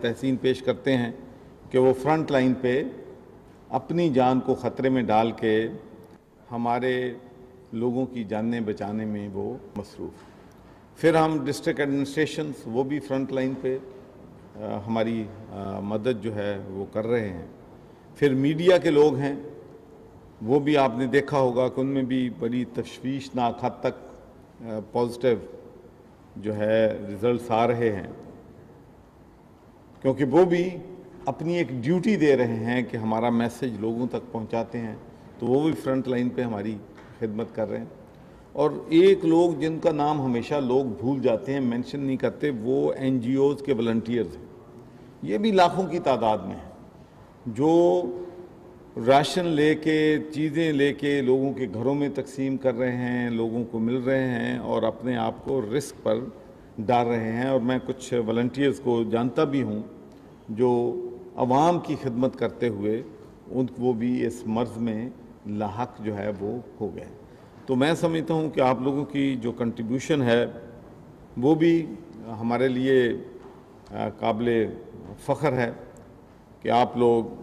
تحسین پیش کرتے ہیں کہ وہ فرنٹ لائن پہ اپنی جان کو خطرے میں ڈال کے ہمارے لوگوں کی جانیں بچانے میں وہ مصروف ہیں۔ پھر ہم ڈسٹرکٹ ایڈمنسٹریشنز وہ بھی فرنٹ لائن پہ ہماری مدد جو ہے وہ کر رہے ہیں۔ پھر میڈیا کے لوگ ہیں، وہ بھی آپ نے دیکھا ہوگا کہ ان میں بھی بڑی تشویشناک حد تک پازیٹیو جو ہے رزلٹس آ رہے ہیں، کیونکہ وہ بھی اپنی ایک ڈیوٹی دے رہے ہیں کہ ہمارا میسج لوگوں تک پہنچاتے ہیں، تو وہ بھی فرنٹ لائن پہ ہماری خدمت کر رہے ہیں۔ اور ایک لوگ جن کا نام ہمیشہ لوگ بھول جاتے ہیں، مینشن نہیں کرتے، وہ این جی اوز کے والنٹیئرز ہیں۔ یہ بھی لاکھوں کی تعداد میں ہیں جو راشن لے کے، چیزیں لے کے لوگوں کے گھروں میں تقسیم کر رہے ہیں، لوگوں کو مل رہے ہیں اور اپنے آپ کو رسک پر ڈال رہے ہیں۔ اور میں کچھ والنٹیئرز کو جانتا بھی ہوں جو عوام کی خدمت کرتے ہوئے وہ بھی اس مرض میں لاحق جو ہے وہ ہو گئے۔ تو میں سمجھتا ہوں کہ آپ لوگوں کی جو کنٹریبیوشن ہے وہ بھی ہمارے لیے قابل فخر ہے کہ آپ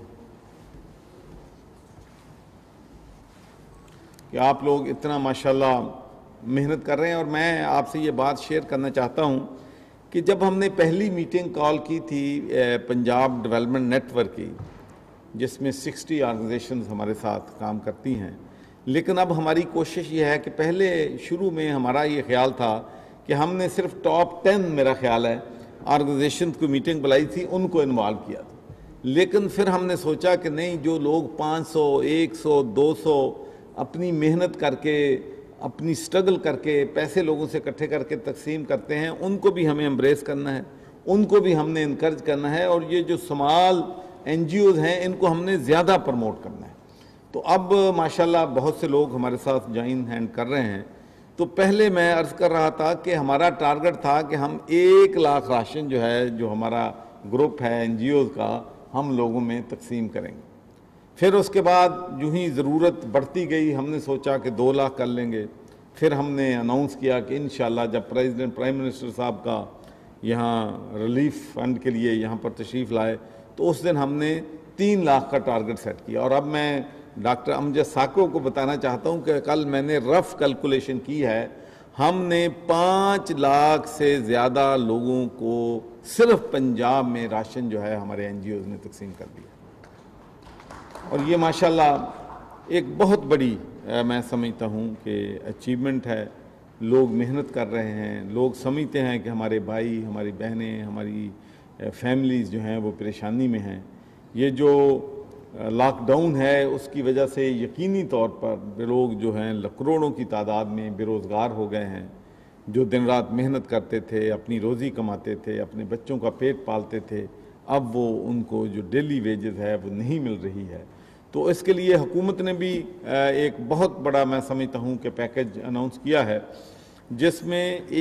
لوگ اتنا ماشاءاللہ محنت کر رہے ہیں۔ اور میں آپ سے یہ بات شیئر کرنا چاہتا ہوں کہ جب ہم نے پہلی میٹنگ کال کی تھی پنجاب ڈیولپمنٹ نیٹ ورک کی، جس میں 60 آرگنائزیشنز ہمارے ساتھ کام کرتی ہیں، لیکن اب ہماری کوشش یہ ہے کہ پہلے شروع میں ہمارا یہ خیال تھا کہ ہم نے صرف ٹاپ 10 میرا خیال ہے آرگنائزیشن کو میٹنگ بلائی تھی، ان کو انوالو کیا تھا۔ لیکن پھر ہم نے سوچا کہ نہیں، جو لوگ 500 100 200 اپنی محنت کر کے، اپنی سٹرگل کر کے، پیسے لوگوں سے اکٹھے کر کے تقسیم کرتے ہیں، ان کو بھی ہمیں امبریس کرنا ہے، ان کو بھی ہم نے انکریج کرنا ہے، اور یہ جو سمال این جی اوز ہیں ان کو ہم نے زیادہ پروموٹ کرنا ہے۔ تو اب ماشاءاللہ بہت سے لوگ ہمارے ساتھ جوائن ہینڈ کر رہے ہیں۔ تو پہلے میں عرض کر رہا تھا کہ ہمارا ٹارگٹ تھا کہ ہم 1 لاکھ راشن جو ہے، جو ہمارا گروپ ہے این جی اوز کا، ہم لوگوں میں تقسیم کریں گے۔ پھر اس کے بعد جو ہی ضرورت بڑھتی گئی، ہم نے سوچا کہ 2 لاکھ کر لیں گے۔ پھر ہم نے اناؤنس کیا کہ انشاءاللہ جب پرائم منسٹر صاحب کا یہاں ریلیف فنڈ کے لیے یہاں پر تشریف لائے، تو اس دن ہم نے 3 لاکھ کا ٹارگٹ سیٹ کیا۔ اور اب میں ڈاکٹر امجد ساکو کو بتانا چاہتا ہوں کہ کل میں نے رف کیلکولیشن کی ہے، ہم نے 5 لاکھ سے زیادہ لوگوں کو صرف پنجاب میں راشن جو ہے ہمارے این جی اوز نے تقسیم کر دیا۔ اور یہ ماشاءاللہ ایک بہت بڑی میں سمجھتا ہوں کہ اچیومنٹ ہے۔ لوگ محنت کر رہے ہیں، لوگ سمجھتے ہیں کہ ہمارے بھائی، ہماری بہنیں، ہماری فیملیز جو ہیں وہ پریشانی میں ہیں۔ یہ جو لاک ڈاؤن ہے اس کی وجہ سے یقینی طور پر لوگ جو ہیں کروڑوں کی تعداد میں بے روزگار ہو گئے ہیں، جو دن رات محنت کرتے تھے، اپنی روزی کماتے تھے، اپنے بچوں کا پیٹ پالتے تھے، اب وہ ان کو جو ڈیلی ویجز ہے وہ نہیں مل رہی ہے۔ تو اس کے لیے حکومت نے بھی ایک بہت بڑا میں سمجھتا ہوں کہ پیکج اناؤنس کیا ہے، جس میں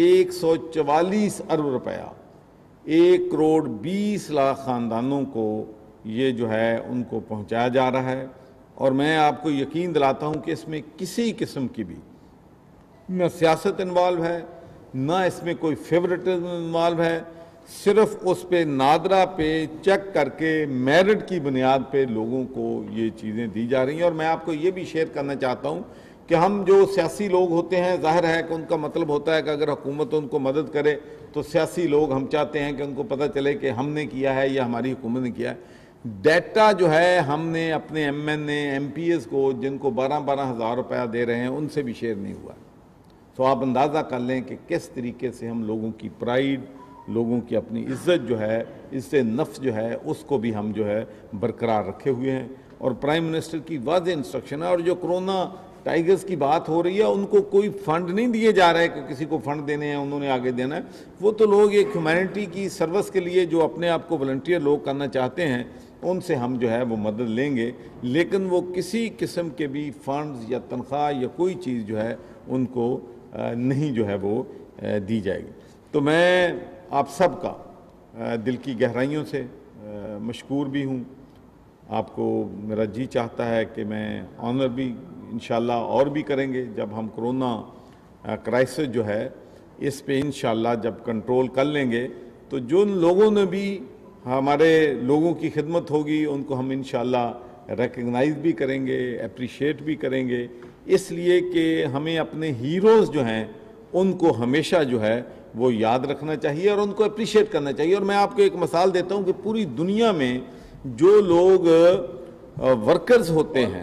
144 ارب روپیہ 1 کروڑ 20 لاکھ خاندانوں کو یہ جو ہے ان کو پہنچایا جا رہا ہے۔ اور میں آپ کو یقین دلاتا ہوں کہ اس میں کسی قسم کی بھی نہ سیاست انوالو ہے، نہ اس میں کوئی فیورٹزم انوالو ہے، صرف اس پہ نادرہ پہ چیک کر کے میرٹ کی بنیاد پہ لوگوں کو یہ چیزیں دی جا رہی ہیں۔ اور میں آپ کو یہ بھی شیئر کرنا چاہتا ہوں کہ ہم جو سیاسی لوگ ہوتے ہیں، ظاہر ہے کہ ان کا مطلب ہوتا ہے کہ اگر حکومت ان کو مدد کرے تو سیاسی لوگ ہم چاہتے ہیں کہ ان کو پتہ چلے کہ ہم نے کیا ہے یا ہماری حکومت نے کیا ہے۔ ڈیٹا جو ہے ہم نے اپنے M N A M P As کو، جن کو 12 ہزار روپیہ دے رہے ہیں، ان سے بھی شیئر نہیں ہوا۔ تو آپ اندازہ کر لیں کہ کس طریقے سے ہم لوگوں کی پرائیڈ، لوگوں کی اپنی عزت جو ہے، عزت نفس جو ہے، اس کو بھی ہم جو ہے برقرار رکھے ہوئے ہیں۔ اور پرائم منسٹر کی واضح انسٹرکشن ہے۔ اور جو کرونا ٹائیگرز کی بات ہو رہی ہے، ان کو کوئی فنڈ نہیں دیے جا رہے کہ کسی کو فنڈ دینے ہیں، انہوں نے آگے دینا ہے۔ وہ تو لوگ ایک ہیومینٹی کی سروس کے لیے جو اپنے آپ کو والنٹیئر لوگ کرنا چاہتے ہیں، ان سے ہم جو ہے وہ مدد لیں گے، لیکن وہ کسی قسم کے بھی فنڈز یا تنخواہ یا کوئی چیز جو ہے ان کو نہیں جو ہے وہ دی جائے گی۔ تو میں آپ سب کا دل کی گہرائیوں سے مشکور بھی ہوں۔ آپ کو میرا جی چاہتا ہے کہ میں آنر بھی انشاءاللہ اور بھی کریں گے جب ہم کرونا کرائسس جو ہے اس پہ انشاءاللہ جب کنٹرول کر لیں گے، تو جن لوگوں نے بھی ہمارے لوگوں کی خدمت ہوگی ان کو ہم انشاءاللہ ریکگنائز بھی کریں گے، اپریشیٹ بھی کریں گے، اس لیے کہ ہمیں اپنے ہیروز جو ہیں ان کو ہمیشہ جو ہے وہ یاد رکھنا چاہیے اور ان کو اپریشیٹ کرنا چاہیے۔ اور میں آپ کو ایک مثال دیتا ہوں کہ پوری دنیا میں جو لوگ ورکرز ہوتے ہیں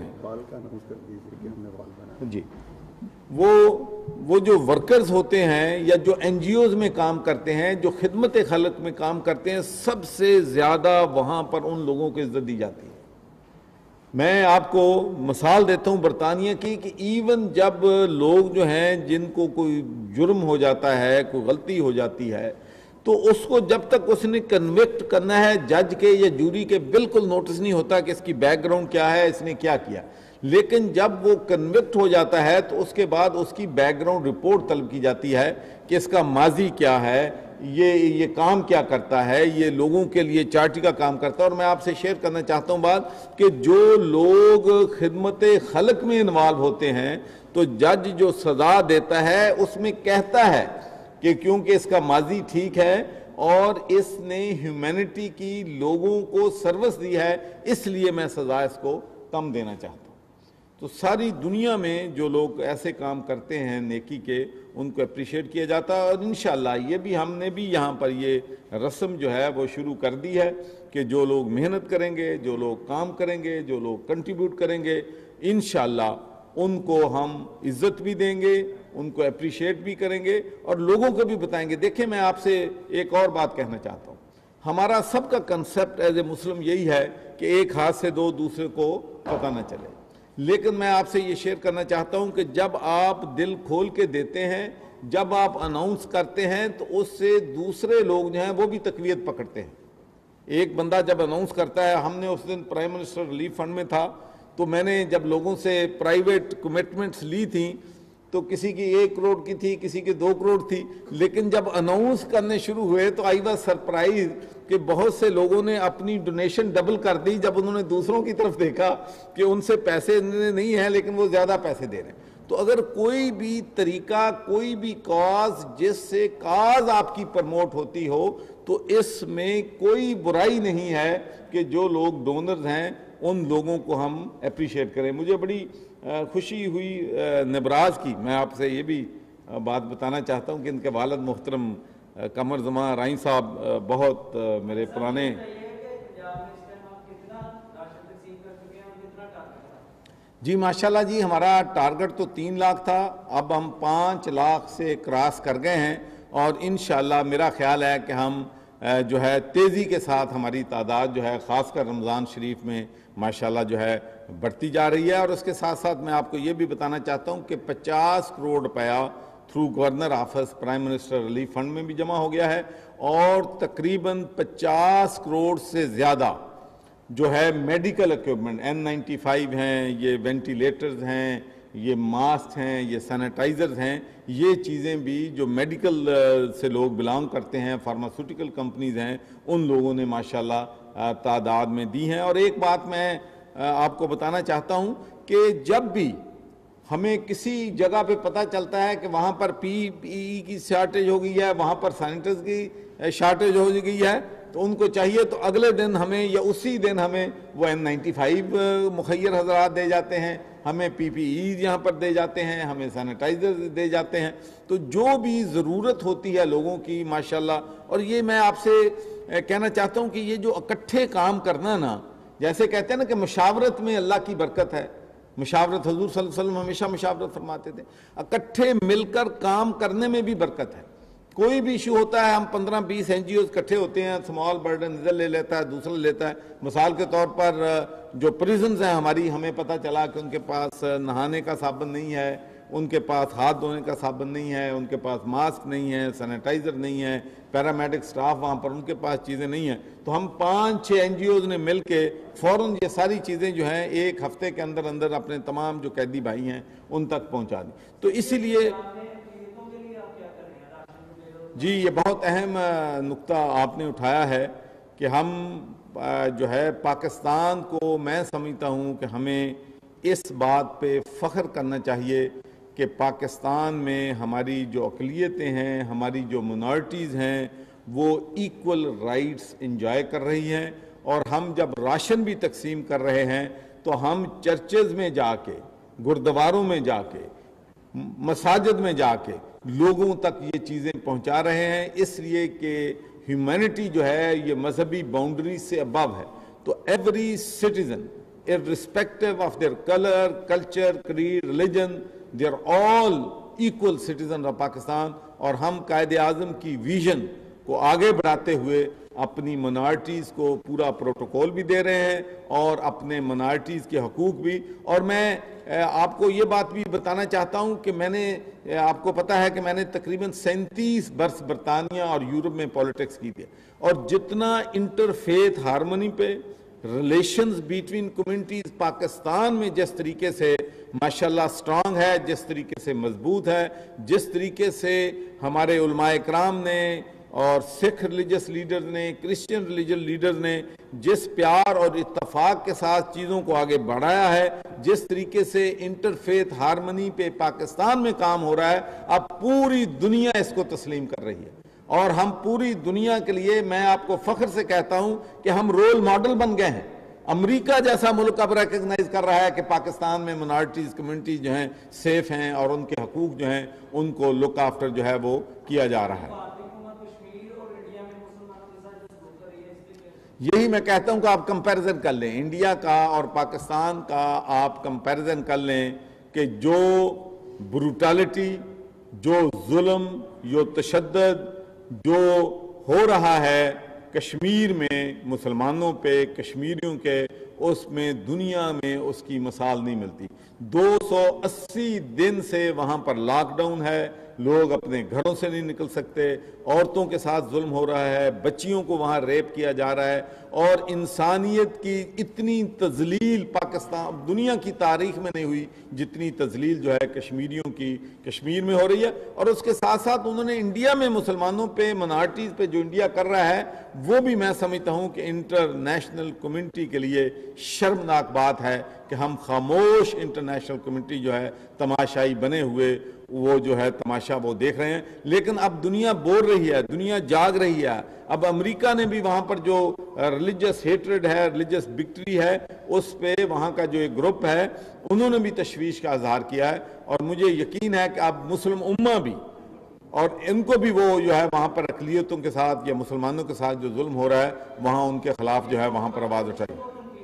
جی، وہ جو ورکرز ہوتے ہیں یا جو این جی اوز میں کام کرتے ہیں، جو خدمت خلق میں کام کرتے ہیں، سب سے زیادہ وہاں پر ان لوگوں کو عزت دی جاتی ہے۔ میں آپ کو مثال دیتا ہوں برطانیہ کی کہ ایون جب لوگ جو ہیں جن کو کوئی جرم ہو جاتا ہے، کوئی غلطی ہو جاتی ہے، تو اس کو جب تک اس نے کنوکٹ کرنا ہے جج کے یا جوری کے بالکل نوٹس نہیں ہوتا کہ اس کی بیک گراؤنڈ کیا ہے، اس نے کیا کیا۔ لیکن جب وہ کنوکٹ ہو جاتا ہے تو اس کے بعد اس کی بیک گراؤنڈ رپورٹ طلب کی جاتی ہے کہ اس کا ماضی کیا ہے، یہ کام کیا کرتا ہے، یہ لوگوں کے لیے چارٹی کا کام کرتا ہے۔ اور میں آپ سے شیئر کرنا چاہتا ہوں بات کہ جو لوگ خدمت خلق میں انوالو ہوتے ہیں تو جج جو سزا دیتا ہے اس میں کہتا ہے کہ کیونکہ اس کا ماضی ٹھیک ہے اور اس نے ہیومینٹی کی لوگوں کو سروس دی ہے، اس لیے میں سزا اس کو کم دینا چاہتا ہوں۔ تو ساری دنیا میں جو لوگ ایسے کام کرتے ہیں نیکی کے، ان کو اپریشیٹ کیا جاتا ہے۔ اور انشاءاللہ یہ بھی ہم نے بھی یہاں پر یہ رسم جو ہے وہ شروع کر دی ہے کہ جو لوگ محنت کریں گے، جو لوگ کام کریں گے، جو لوگ کنٹریبیوٹ کریں گے، انشاءاللہ ان کو ہم عزت بھی دیں گے، ان کو اپریشیٹ بھی کریں گے اور لوگوں کو بھی بتائیں گے۔ دیکھیں میں آپ سے ایک اور بات کہنا چاہتا ہوں، ہمارا سب کا کنسپٹ ایز اے مسلم یہی ہے کہ ایک ہاتھ سے دو دوسرے کو پتہ نہ چلے، لیکن میں آپ سے یہ شیئر کرنا چاہتا ہوں کہ جب آپ دل کھول کے دیتے ہیں، جب آپ اناؤنس کرتے ہیں تو اس سے دوسرے لوگ جو ہیں وہ بھی تقویت پکڑتے ہیں۔ ایک بندہ جب اناؤنس کرتا ہے، ہم نے اس دن پرائم منسٹر ریلیف فنڈ میں تھا تو میں نے جب لوگوں سے پرائیویٹ کمٹمنٹس لی تھیں تو کسی کی 1 کروڑ کی تھی، کسی کی 2 کروڑ تھی، لیکن جب اناؤنس کرنے شروع ہوئے تو آئی واز سرپرائز کہ بہت سے لوگوں نے اپنی ڈونیشن ڈبل کر دی جب انہوں نے دوسروں کی طرف دیکھا کہ ان سے پیسے نہیں ہیں لیکن وہ زیادہ پیسے دے رہے ہیں۔ تو اگر کوئی بھی طریقہ، کوئی بھی کاز جس سے کاز آپ کی پرموٹ ہوتی ہو تو اس میں کوئی برائی نہیں ہے کہ جو لوگ ڈونرز ہیں ان لوگوں کو ہم اپریشیٹ کریں۔ مجھے بڑی خوشی ہوئی نبراز کی، میں آپ سے یہ بھی بات بتانا چاہتا ہوں کہ ان کے والد محترم قمر زمان رائیں صاحب بہت میرے پرانے جی ماشاءاللہ جی، ہمارا ٹارگٹ تو 3 لاکھ تھا، اب ہم 5 لاکھ سے کراس کر گئے ہیں اور انشاءاللہ میرا خیال ہے کہ ہم جو ہے تیزی کے ساتھ ہماری تعداد جو ہے خاص کر رمضان شریف میں ماشاءاللہ جو ہے بڑھتی جا رہی ہے۔ اور اس کے ساتھ ساتھ میں آپ کو یہ بھی بتانا چاہتا ہوں کہ 50 کروڑ روپیہ through governor office prime minister relief fund میں بھی جمع ہو گیا ہے اور تقریباً 50 کروڑ سے زیادہ جو ہے میڈیکل اکوپمنٹ N95 ہیں، یہ وینٹیلیٹرز ہیں، یہ ماسک ہیں، یہ سینیٹائزرز ہیں، یہ چیزیں بھی جو میڈیکل سے لوگ بلانگ کرتے ہیں، فارماسوٹیکل کمپنیز ہیں، ان لوگوں نے ماشاءاللہ تعداد میں دی ہیں۔ اور ایک بات میں آپ کو بتانا چاہتا ہوں کہ جب بھی ہمیں کسی جگہ پہ پتہ چلتا ہے کہ وہاں پر PPE کی شارٹیج ہو گئی ہے، وہاں پر سینیٹائزر کی شارٹیج ہو گئی ہے، تو ان کو چاہیے تو اگلے دن ہمیں یا اسی دن ہمیں وہ N95 مخیر حضرات دے جاتے ہیں، ہمیں PPE یہاں پر دے جاتے ہیں، ہمیں سینیٹائزر دے جاتے ہیں۔ تو جو بھی ضرورت ہوتی ہے لوگوں کی ماشاءاللہ، اور یہ میں آپ سے کہنا چاہتا ہوں کہ یہ جو اکٹھے کام کرنا نا، جیسے کہتے ہیں نا کہ مشاورت میں اللہ کی برکت ہے، مشاورت حضور صلی اللہ علیہ وسلم ہمیشہ مشاورت فرماتے تھے، اکٹھے مل کر کام کرنے میں بھی برکت ہے۔ کوئی بھی ایشو ہوتا ہے، ہم 15-20 NGOs اکٹھے ہوتے ہیں، سمال برڈن ادھر لے لیتا ہے، دوسرا لیتا ہے۔ مثال کے طور پر جو پریزنز ہیں ہماری، ہمیں پتہ چلا کہ ان کے پاس نہانے کا صابن نہیں ہے، ان کے پاس ہاتھ دھونے کا صابن نہیں ہے، ان کے پاس ماسک نہیں ہے، سینیٹائزر نہیں ہے، پیرامیڈک سٹاف وہاں پر ان کے پاس چیزیں نہیں ہیں، تو ہم 5-6 NGOs نے مل کے فوراً یہ ساری چیزیں جو ہیں 1 ہفتے کے اندر اندر اپنے تمام جو قیدی بھائی ہیں ان تک پہنچا دیں۔ تو اسی لیے جی یہ بہت اہم نقطہ آپ نے اٹھایا ہے کہ ہم جو ہے پاکستان کو، میں سمجھتا ہوں کہ ہمیں اس بات پہ فخر کرنا چاہیے کہ پاکستان میں ہماری جو اقلیتیں ہیں، ہماری جو منارٹیز ہیں، وہ ایکول رائٹس انجوائے کر رہی ہیں، اور ہم جب راشن بھی تقسیم کر رہے ہیں تو ہم چرچز میں جا کے، گردواروں میں جا کے، مساجد میں جا کے لوگوں تک یہ چیزیں پہنچا رہے ہیں، اس لیے کہ ہیومینٹی جو ہے یہ مذہبی باؤنڈری سے ابو ہے. تو every citizen irrespective of their color, culture, creed, religion, they are all equal citizens of Pakistan. اور ہم قائد اعظم کی ویژن کو آگے بڑھاتے ہوئے اپنی منارٹیز کو پورا پروٹوکول بھی دے رہے ہیں اور اپنے منارٹیز کے حقوق بھی. اور میں آپ کو یہ بات بھی بتانا چاہتا ہوں کہ میں نے، آپ کو پتا ہے کہ میں نے تقریباً 37 برس برطانیہ اور یورپ میں پولیٹکس کی تھی، اور جتنا انٹرفیتھ ہارمونی پہ، ریلیشنز بیٹوین کمیونٹیز پاکستان میں جس طریقے سے ماشاءاللہ سٹرانگ ہے، جس طریقے سے مضبوط ہے، جس طریقے سے ہمارے علماء اکرام نے اور سکھ ریلیجس لیڈرز نے، کرسچن ریلیجس لیڈرز نے جس پیار اور اتفاق کے ساتھ چیزوں کو آگے بڑھایا ہے، جس طریقے سے انٹرفیتھ ہارمنی پہ پاکستان میں کام ہو رہا ہے، اب پوری دنیا اس کو تسلیم کر رہی ہے. اور ہم پوری دنیا کے لیے، میں آپ کو فخر سے کہتا ہوں کہ ہم رول ماڈل بن گئے ہیں. امریکہ جیسا ملک اب ریکگنائز کر رہا ہے کہ پاکستان میں منارٹیز کمیونٹیز جو ہیں سیف ہیں اور ان کے حقوق جو ہیں ان کو لک آفٹر جو ہے وہ کیا جا رہا ہے. یہی میں کہتا ہوں کہ آپ کمپیریزن کر لیں انڈیا کا اور پاکستان کا، آپ کمپیریزن کر لیں کہ جو بروٹالٹی، جو ظلم، جو تشدد جو ہو رہا ہے کشمیر میں مسلمانوں پہ، کشمیریوں کے، اس میں دنیا میں اس کی مثال نہیں ملتی. 280 دن سے وہاں پر لاک ڈاؤن ہے، لوگ اپنے گھروں سے نہیں نکل سکتے، عورتوں کے ساتھ ظلم ہو رہا ہے، بچیوں کو وہاں ریپ کیا جا رہا ہے، اور انسانیت کی اتنی تذلیل پاکستان دنیا کی تاریخ میں نہیں ہوئی جتنی تذلیل جو ہے کشمیریوں کی کشمیر میں ہو رہی ہے. اور اس کے ساتھ ساتھ انہوں نے انڈیا میں مسلمانوں پہ، منارٹیز پہ جو انڈیا کر رہا ہے وہ بھی میں سمجھتا ہوں کہ انٹرنیشنل کمیونٹی کے لیے شرمناک بات ہے کہ ہم خاموش انٹرنیشنل کمیونٹی جو ہے تماشائی بنے ہوئے وہ جو ہے تماشا وہ دیکھ رہے ہیں. لیکن اب دنیا بول رہی ہے، دنیا جاگ رہی ہے. اب امریکہ نے بھی وہاں پر جو ریلیجس ہیٹرڈ ہے، ریلیجس بگٹری ہے، اس پہ وہاں کا جو ایک گروپ ہے انہوں نے بھی تشویش کا اظہار کیا ہے. اور مجھے یقین ہے کہ اب مسلم امہ بھی، اور ان کو بھی وہ جو ہے وہاں پر اقلیتوں کے ساتھ یا مسلمانوں کے ساتھ جو ظلم ہو رہا ہے وہاں ان کے خلاف جو ہے وہاں پر آواز اٹھائے.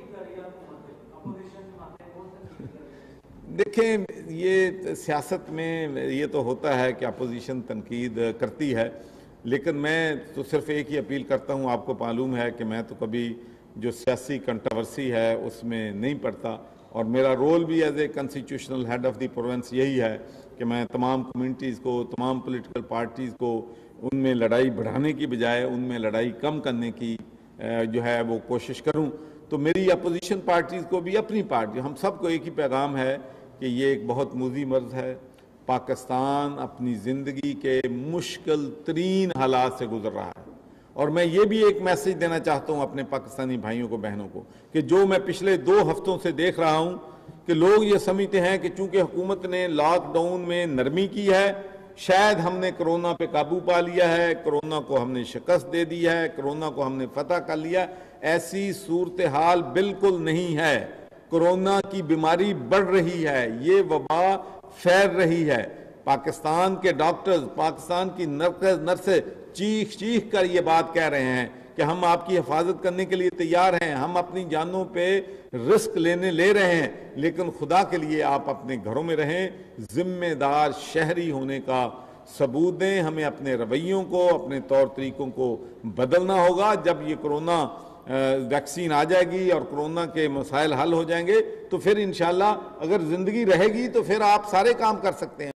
دیکھیں، یہ سیاست میں یہ تو ہوتا ہے کہ اپوزیشن تنقید کرتی ہے، لیکن میں تو صرف ایک ہی اپیل کرتا ہوں. آپ کو معلوم ہے کہ میں تو کبھی جو سیاسی کنٹروورسی ہے اس میں نہیں پڑتا، اور میرا رول بھی as a constitutional head of the province یہی ہے کہ میں تمام کمیونٹیز کو، تمام پولیٹیکل پارٹیز کو ان میں لڑائی بڑھانے کی بجائے ان میں لڑائی کم کرنے کی جو ہے وہ کوشش کروں. تو میری اپوزیشن پارٹیز کو بھی، اپنی پارٹی، ہم سب کو ایک ہی پیغام ہے کہ یہ ایک بہت موذی مرض ہے. پاکستان اپنی زندگی کے مشکل ترین حالات سے گزر رہا ہے، اور میں یہ بھی ایک میسج دینا چاہتا ہوں اپنے پاکستانی بھائیوں کو، بہنوں کو، کہ جو میں پچھلے 2 ہفتوں سے دیکھ رہا ہوں کہ لوگ یہ سمجھتے ہیں کہ چونکہ حکومت نے لاک ڈاؤن میں نرمی کی ہے، شاید ہم نے کرونا پہ قابو پا لیا ہے، کرونا کو ہم نے شکست دے دی ہے، کرونا کو ہم نے فتح کر لیا. ایسی صورتحال بالکل نہیں ہے. کرونا کی بیماری بڑھ رہی ہے، یہ وبا پھیل رہی ہے. پاکستان کے ڈاکٹرز، پاکستان کی نرسیں چیخ چیخ کر یہ بات کہہ رہے ہیں کہ ہم آپ کی حفاظت کرنے کے لیے تیار ہیں، ہم اپنی جانوں پہ رسک لے رہے ہیں، لیکن خدا کے لیے آپ اپنے گھروں میں رہیں. ذمہ دار شہری ہونے کا ثبوت دیں. ہمیں اپنے رویوں کو، اپنے طور طریقوں کو بدلنا ہوگا. جب یہ کرونا ویکسین آ جائے گی اور کرونا کے مسائل حل ہو جائیں گے تو پھر انشاءاللہ اگر زندگی رہے گی تو پھر آپ سارے کام کر سکتے ہیں.